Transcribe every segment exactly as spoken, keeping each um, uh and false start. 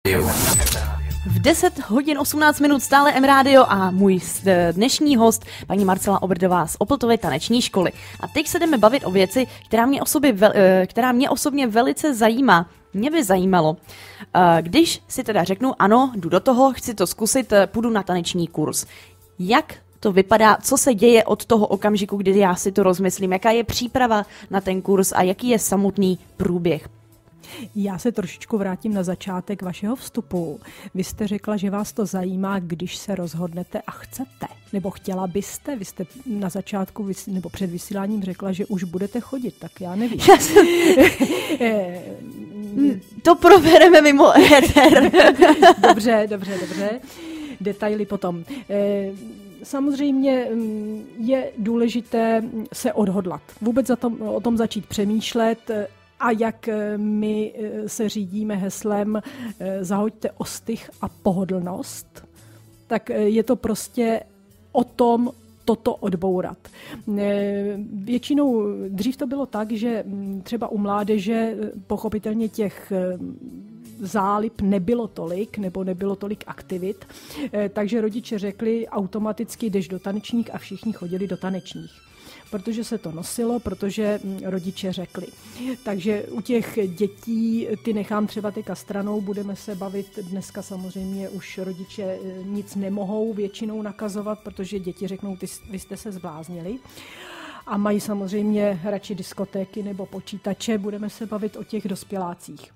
V deset hodin osmnáct minut stále M-Rádio a můj dnešní host, paní Marcela Obrdová z Opltovy taneční školy. A teď se jdeme bavit o věci, která mě, osobě, která mě osobně velice zajímá. Mě by zajímalo, když si teda řeknu, ano, jdu do toho, chci to zkusit, půjdu na taneční kurz. Jak to vypadá, co se děje od toho okamžiku, kdy já si to rozmyslím, jaká je příprava na ten kurz a jaký je samotný průběh? Já se trošičku vrátím na začátek vašeho vstupu. Vy jste řekla, že vás to zajímá, když se rozhodnete a chcete. Nebo chtěla byste? Vy jste na začátku nebo před vysíláním řekla, že už budete chodit, tak já nevím. Já jsem... to probereme mimo éter. Dobře, dobře, dobře. Detaily potom. Samozřejmě je důležité se odhodlat. Vůbec za tom, o tom začít přemýšlet. A jak my se řídíme heslem zahoďte ostych a pohodlnost, tak je to prostě o tom toto odbourat. Většinou dřív to bylo tak, že třeba u mládeže pochopitelně těch zálib nebylo tolik, nebo nebylo tolik aktivit, takže rodiče řekli automaticky jdeš do tanečních a všichni chodili do tanečních. Protože se to nosilo, protože rodiče řekli. Takže u těch dětí ty nechám třeba teďka stranou, budeme se bavit, dneska samozřejmě už rodiče nic nemohou většinou nakazovat, protože děti řeknou, ty, vy jste se zbláznili. A mají samozřejmě radši diskotéky nebo počítače, budeme se bavit o těch dospělácích.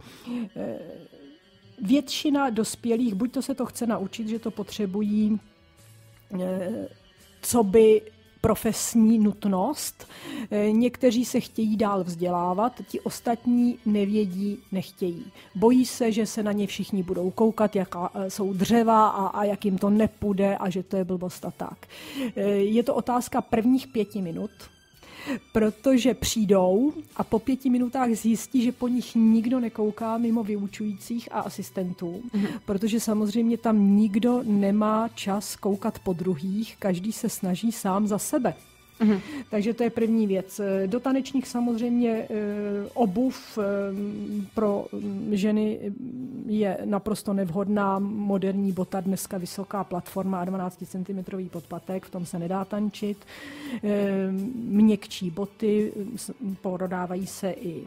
Většina dospělých, buď to se to chce naučit, že to potřebují, co by profesní nutnost. Někteří se chtějí dál vzdělávat, ti ostatní nevědí, nechtějí. Bojí se, že se na ně všichni budou koukat, jaká jsou dřeva a, a jak jim to nepůjde a že to je blbost a tak. Je to otázka prvních pěti minut, protože přijdou a po pěti minutách zjistí, že po nich nikdo nekouká mimo vyučujících a asistentů, mhm. protože samozřejmě tam nikdo nemá čas koukat po druhých, každý se snaží sám za sebe. Mhm. Takže to je první věc. Do tanečních samozřejmě obuv pro ženy je naprosto nevhodná. Moderní bota, dneska vysoká platforma a dvanáct centimetrů podpatek, v tom se nedá tančit. Měkčí boty, prodávají se i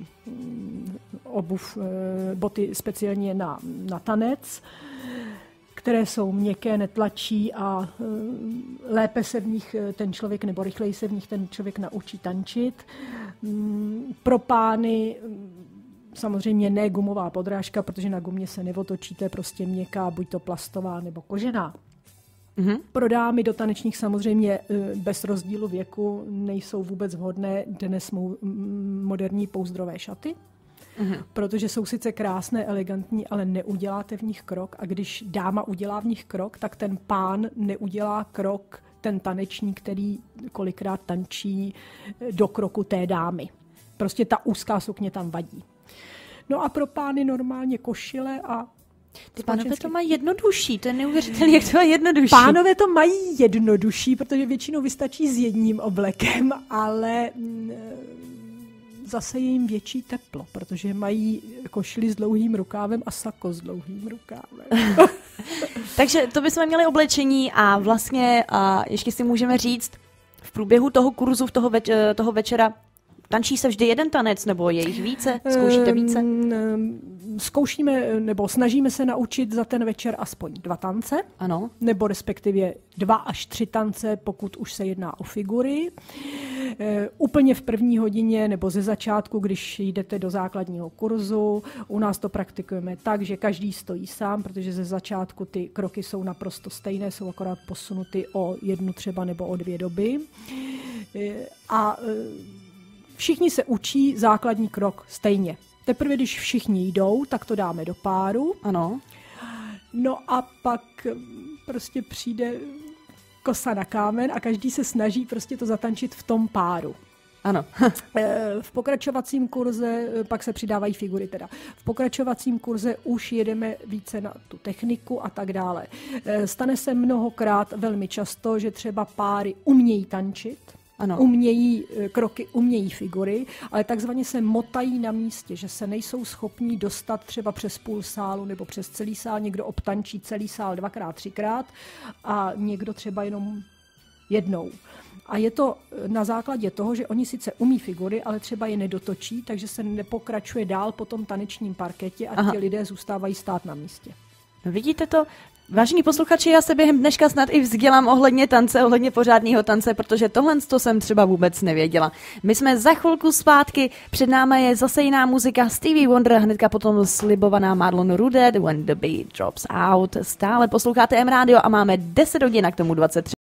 obuv, boty speciálně na, na tanec, které jsou měkké, netlačí a lépe se v nich ten člověk, nebo rychleji se v nich ten člověk naučí tančit. Pro pány samozřejmě ne gumová podrážka, protože na gumě se neotočí, to je prostě měkká, buď to plastová nebo kožená. Mm-hmm. Pro dámy do tanečních samozřejmě bez rozdílu věku nejsou vůbec vhodné dnes moderní pouzdrové šaty. Uhum. Protože jsou sice krásné, elegantní, ale neuděláte v nich krok a když dáma udělá v nich krok, tak ten pán neudělá krok, ten tanečník, který kolikrát tančí do kroku té dámy. Prostě ta úzká sukně tam vadí. No a pro pány normálně košile a ty pánové to mají jednodušší, to je neuvěřitelné, jak to má jednodušší. Pánové to mají jednodušší, protože většinou vystačí s jedním oblekem, ale zase je jim větší teplo, protože mají košili s dlouhým rukávem a sako s dlouhým rukávem. Takže to bychom měli oblečení a vlastně a ještě si můžeme říct, v průběhu toho kurzu, toho, več, toho večera, tančí se vždy jeden tanec, nebo je jich více? Zkoušíte více? Zkoušíme, nebo snažíme se naučit za ten večer aspoň dva tance. Ano. Nebo respektive dva až tři tance, pokud už se jedná o figury. Úplně v první hodině, nebo ze začátku, když jdete do základního kurzu, u nás to praktikujeme tak, že každý stojí sám, protože ze začátku ty kroky jsou naprosto stejné, jsou akorát posunuty o jednu třeba nebo o dvě doby. A všichni se učí základní krok stejně. Teprve, když všichni jdou, tak to dáme do páru. Ano. No a pak prostě přijde kosa na kámen a každý se snaží prostě to zatančit v tom páru. Ano. V pokračovacím kurze, pak se přidávají figury teda, v pokračovacím kurze už jedeme více na tu techniku a tak dále. Stane se mnohokrát velmi často, že třeba páry umějí tančit, ano. umějí kroky, umějí figury, ale takzvaně se motají na místě, že se nejsou schopní dostat třeba přes půl sálu nebo přes celý sál, někdo obtančí celý sál dvakrát, třikrát a někdo třeba jenom jednou. A je to na základě toho, že oni sice umí figury, ale třeba je nedotočí, takže se nepokračuje dál po tom tanečním parketě a Aha. ti lidé zůstávají stát na místě. No vidíte to? Vážení posluchači, já se během dneška snad i vzdělám ohledně tance, ohledně pořádného tance, protože tohle to jsem třeba vůbec nevěděla. My jsme za chvilku zpátky, před námi je zase jiná muzika Stevie Wonder, hnedka potom slibovaná Marlon Rudet, When the Beat Drops Out. Stále posloucháte M-Radio a máme deset hodin a k tomu dvacet tři.